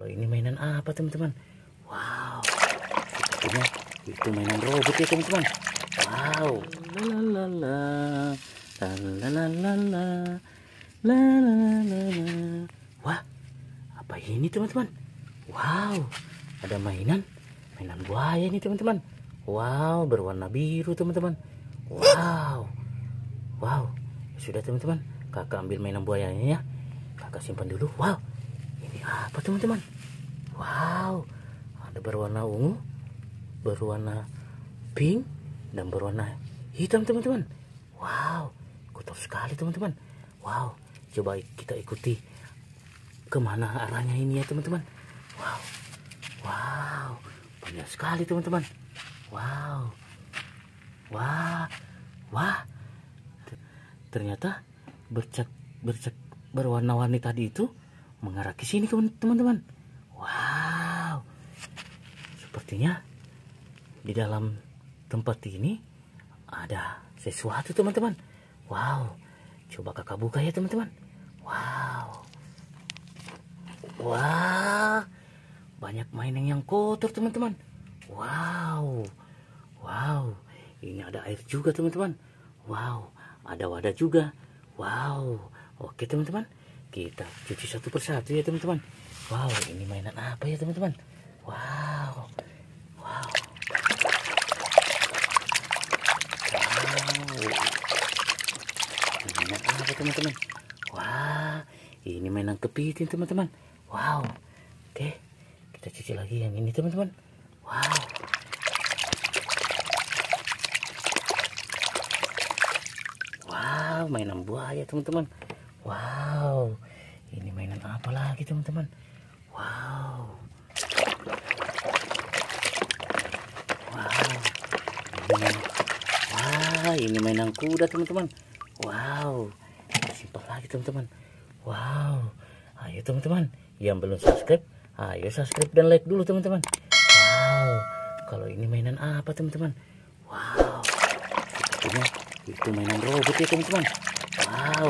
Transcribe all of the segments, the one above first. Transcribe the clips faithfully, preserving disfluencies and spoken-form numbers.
ini mainan apa teman-teman? Wow, sepertinya itu mainan robot ya teman-teman. Wow, lalalala, lalalala, lalalala. Wah, apa ini teman-teman? Wow, ada mainan, mainan buaya ini teman-teman. Wow, berwarna biru teman-teman. Wow, wow, sudah teman-teman. Kakak ambil mainan buayanya ya. Kakak simpan dulu. Wow, ini apa teman-teman? Wow, ada berwarna ungu, berwarna pink, dan berwarna hitam teman-teman. Wow, kotor sekali teman-teman. Wow, coba kita ikuti kemana arahnya ini ya teman-teman. Wow, wow, banyak sekali teman-teman. Wow, wah, wah, ternyata bercak bercak berwarna-warni tadi itu mengarah ke sini teman-teman. Wow, sepertinya di dalam tempat ini ada sesuatu teman-teman. Wow, coba kakak buka ya teman-teman. Wow, wah, banyak mainan yang kotor teman-teman. Wow, wow, ini ada air juga teman-teman. Wow, ada wadah juga. Wow, oke teman-teman, kita cuci satu persatu ya teman-teman. Wow, ini mainan apa ya teman-teman? Wow, wow, wow, ini mainan apa teman-teman? Wah, ini mainan kepiting teman-teman. Wow, oke, kita cuci lagi yang ini teman-teman. Wow, wow, mainan buaya teman-teman. Wow, ini mainan apa lagi teman-teman? Wow, wow, ini mainan, wah, ini mainan kuda teman-teman. Wow, kita simpan lagi teman-teman. Wow, ayo teman-teman yang belum subscribe, ayo subscribe dan like dulu teman-teman. Wow, kalau ini mainan apa teman-teman? Wow, sepertinya itu mainan robot ya teman-teman. Wow,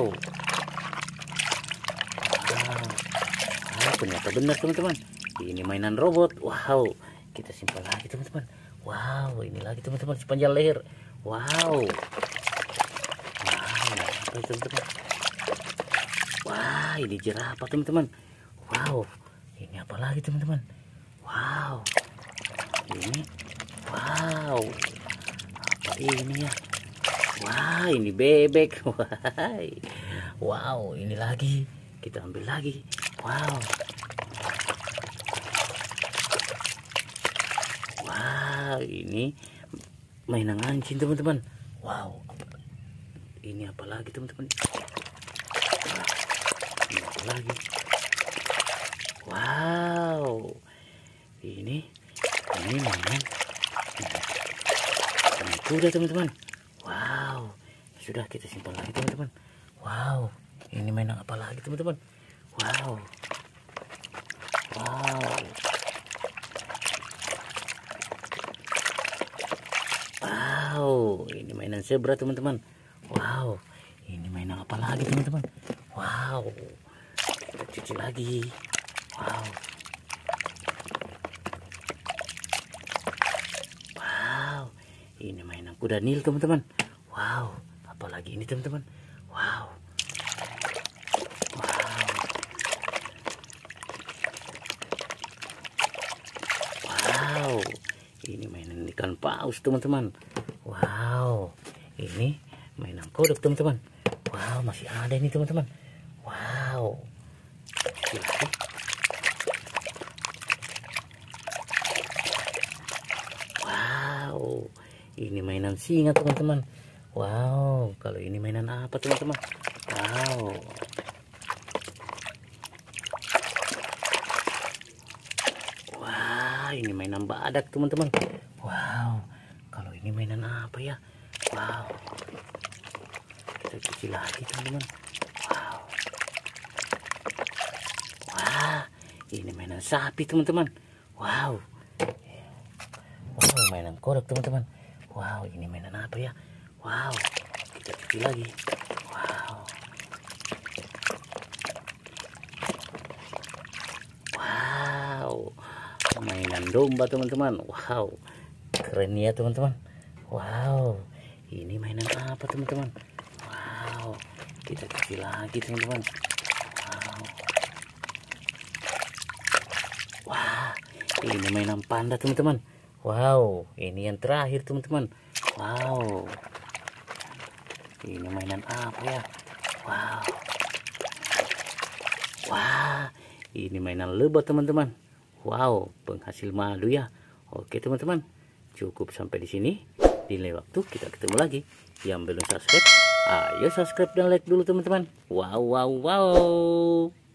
wow, wow, ternyata benar teman-teman. Ini mainan robot. Wow, kita simpan lagi teman-teman. Wow, ini lagi teman-teman sepanjang leher. Wow, wow, apa itu teman-teman? Wah, ini jerapah teman-teman. Wow, ini apa lagi teman-teman? Wow, ini, wow, apa ini ya? Wah, ini bebek. Wow, ini lagi. Kita ambil lagi. Wow. Wow, ini mainan anjing teman-teman. Wow. Ini apa lagi teman-teman? Ini apa lagi? Wow. Ini ini mainan mainan kuda teman-teman. Wow, sudah kita simpan lagi teman-teman. Wow, ini mainan apa lagi teman-teman? Wow, wow, wow, ini mainan zebra teman-teman. Wow, ini mainan apa lagi teman-teman? Wow, kita cuci lagi. Wow, wow, ini mainan kuda nil teman-teman. Wow, apalagi ini teman-teman. Wow, wow, wow, ini mainan ikan paus teman-teman. Wow, ini mainan kodok teman-teman. Wow, masih ada ini teman-teman. Wow, wow, ini mainan singa teman-teman. Wow, kalau ini mainan apa teman-teman? Wow, wah, ini mainan badak teman-teman. Wow, kalau ini mainan apa ya? Wow, kita cuci lagi teman-teman. Wow, wah, ini mainan sapi teman-teman. Wow, wow, mainan kodok teman-teman. Wow, ini mainan apa ya? Wow, kita cuci lagi. Wow, wow, mainan domba teman-teman. Wow, keren ya teman-teman. Wow, ini mainan apa teman-teman? Wow, kita kasih lagi teman-teman. Wow, wah, ini mainan panda teman-teman. Wow, ini yang terakhir teman-teman. Wow, ini mainan apa ya? Wow, wah, ini mainan lebah teman-teman. Wow, penghasil madu ya. Oke teman-teman, cukup sampai di sini. Di lain waktu kita ketemu lagi. Yang belum subscribe, ayo subscribe dan like dulu teman-teman. Wow, wow, wow.